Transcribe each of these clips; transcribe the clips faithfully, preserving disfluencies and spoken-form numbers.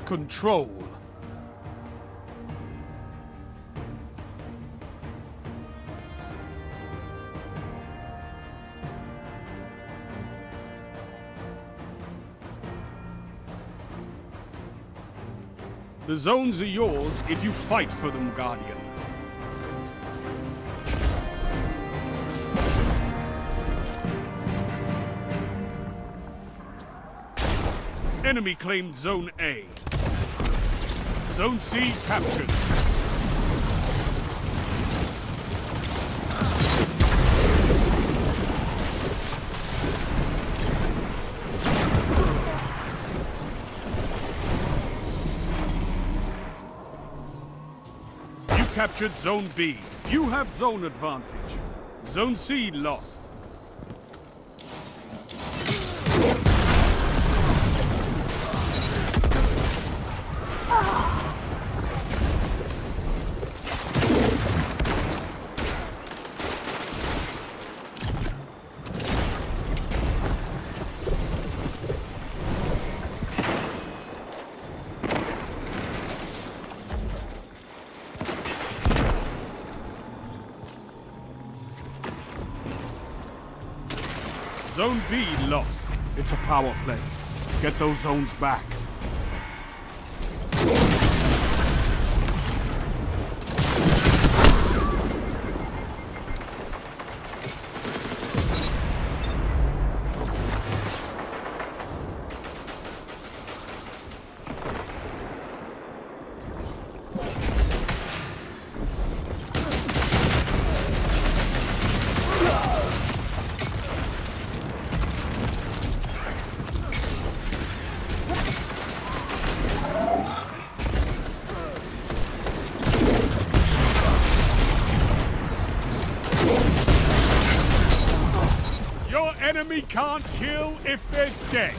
control. The zones are yours if you fight for them, Guardian. Enemy claimed Zone A. Zone C captured. You captured Zone B. You have zone advantage. Zone C lost. Zone B lost. It's a power play. Get those zones back. Enemy can't kill if they're dead.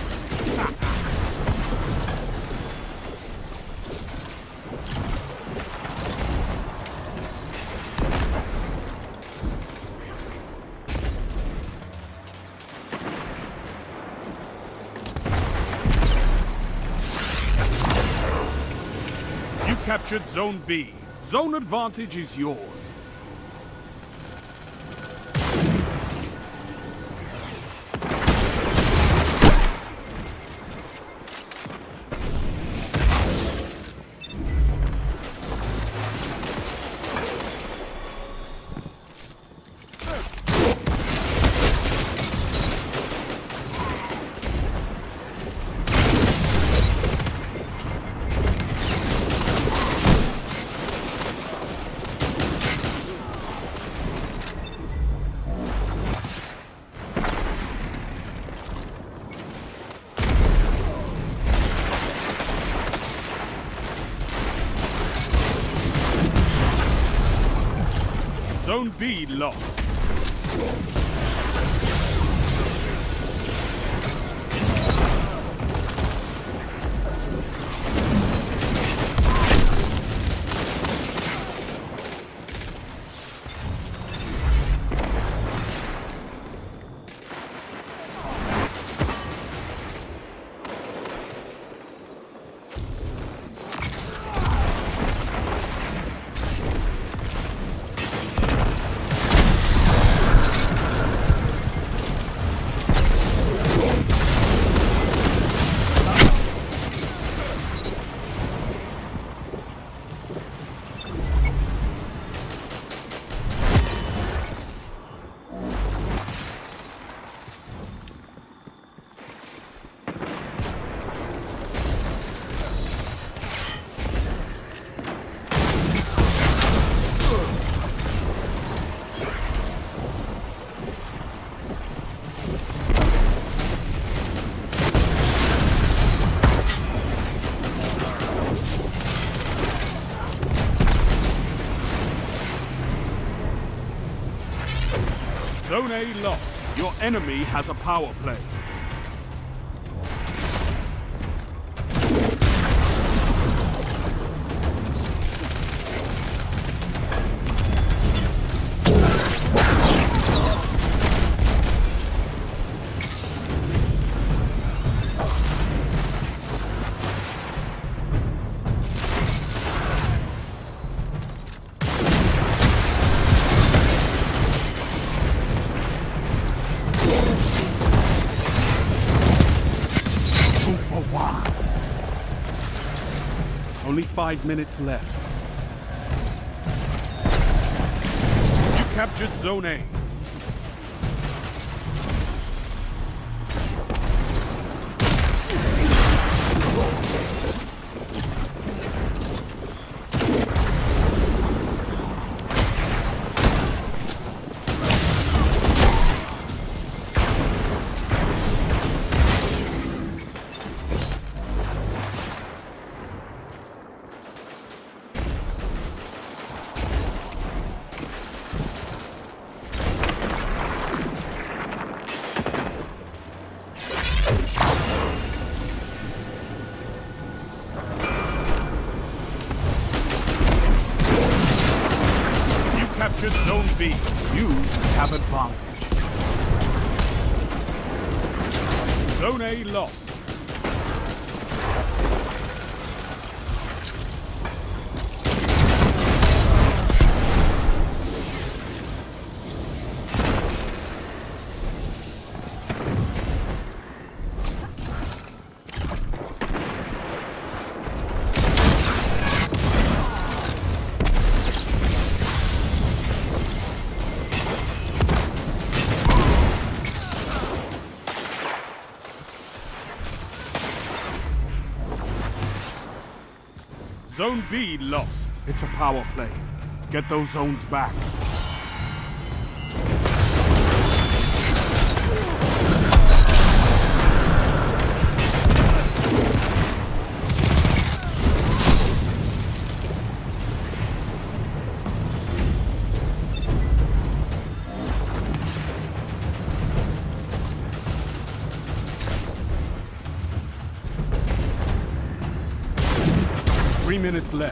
You captured Zone B. Zone advantage is yours. Zone B lost. Zone A lost. Your enemy has a power play. Only five minutes left. You captured Zone A. Captured Zone B. You have advantage. Zone A lost. Zone B lost. It's a power play. Get those zones back. Three minutes left.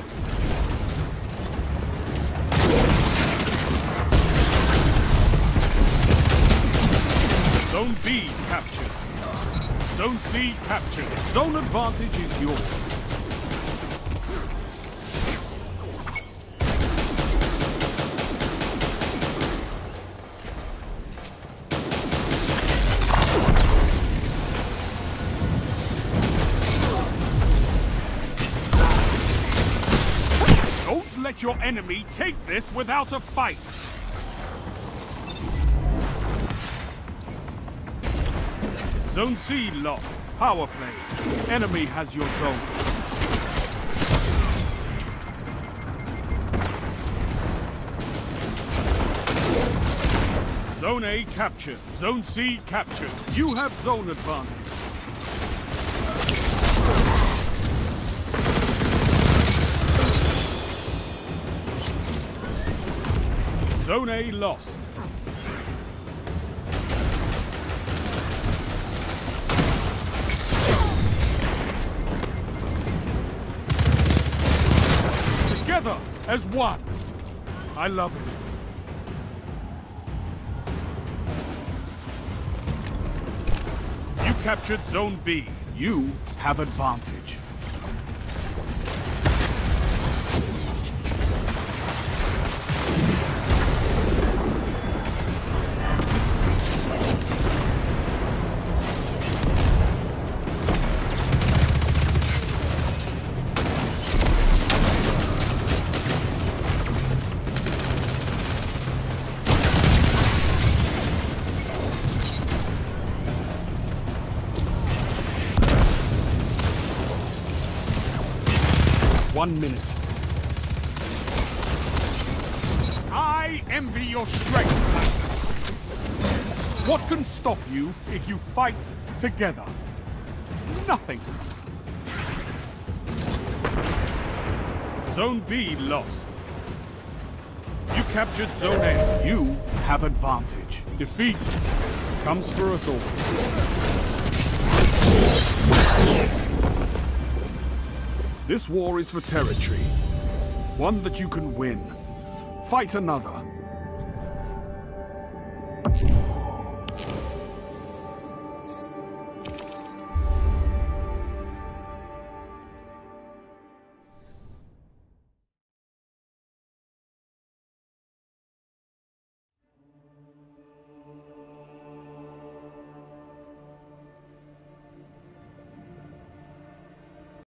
Zone B captured. Zone C captured. Zone advantage is yours. Let your enemy take this without a fight. Zone C lost. Power play. Enemy has your zone. Zone A captured. Zone C captured. You have zone advantage. Zone A lost. Together as one. I love it. You captured Zone B. You have advantage. One minute. I envy your strength. What can stop you if you fight together? Nothing. Zone B lost. You captured Zone A. You have advantage. Defeat comes for us all. This war is for territory. One that you can win. Fight another.